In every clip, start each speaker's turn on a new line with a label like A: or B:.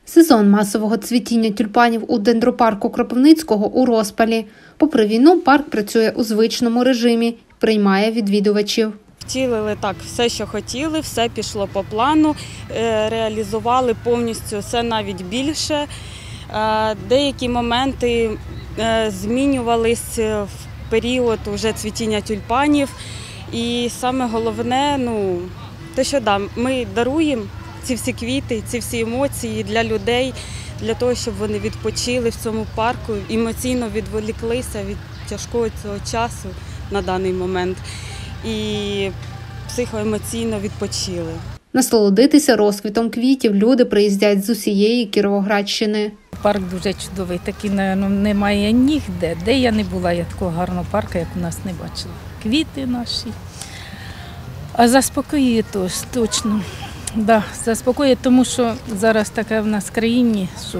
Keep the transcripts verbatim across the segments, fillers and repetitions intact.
A: Сезон масового цвітіння тюльпанів у дендропарку Кропивницького у розпалі. Попри війну, парк працює у звичному режимі і приймає відвідувачів.
B: Втілили так все, що хотіли, все пішло по плану, реалізували повністю все, навіть більше. Деякі моменти змінювались в період уже цвітіння тюльпанів. І саме головне, ну, те, що да, ми даруємо ці всі квіти, ці всі емоції для людей, для того, щоб вони відпочили в цьому парку, емоційно відволіклися від тяжкого цього часу на даний момент і психоемоційно відпочили.
A: Насолодитися розквітом квітів люди приїздять з усієї Кіровоградщини.
C: Парк дуже чудовий, такий, ну, немає ніде. Де я не була, я такого гарного парку, як у нас, не бачила. Квіти наші. А заспокоює точно. Да, заспокоює, тому що зараз таке в нас в країні, що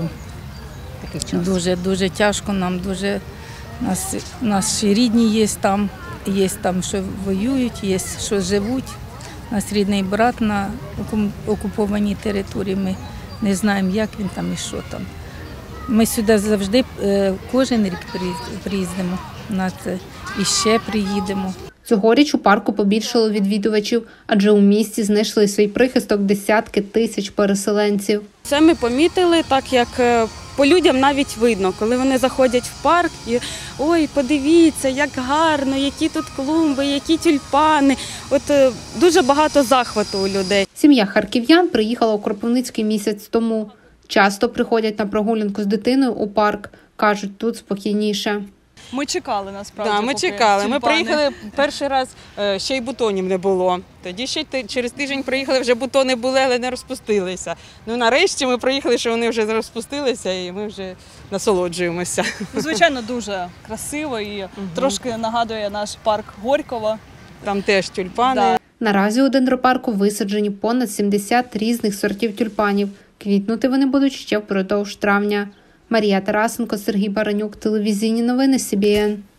C: дуже-дуже тяжко нам, дуже, нас, наші рідні є там, є там, що воюють, є, що живуть. У нас рідний брат на окупованій території, ми не знаємо, як він там і що там. Ми сюди завжди, кожен рік приїздимо на це і ще приїдемо.
A: Цьогоріч у парку побільшало відвідувачів, адже у місті знайшли свій прихисток десятки тисяч переселенців.
B: Це ми помітили, так як по людям навіть видно, коли вони заходять в парк і ой, подивіться, як гарно, які тут клумби, які тюльпани. От дуже багато захвату у людей.
A: Сім'я харків'ян приїхала у Кропивницький місяць тому. Часто приходять на прогулянку з дитиною у парк. Кажуть, тут спокійніше.
D: Ми чекали, насправді.
E: Да, ми чекали. Тюльпани. Ми приїхали перший раз, ще й бутонів не було. Тоді ще через тиждень приїхали, вже бутони були, але не розпустилися. Ну, нарешті ми приїхали, що вони вже розпустилися і ми вже насолоджуємося.
D: Звичайно, дуже красиво і угу. трошки нагадує наш парк Горького.
E: Там теж тюльпани.
A: Да. Наразі у дендропарку висаджені понад сімдесят різних сортів тюльпанів. Квітнути вони будуть ще впродовж травня. Марія Тарасенко, Сергій Баранюк, телевізійні новини Сі Бі Ен.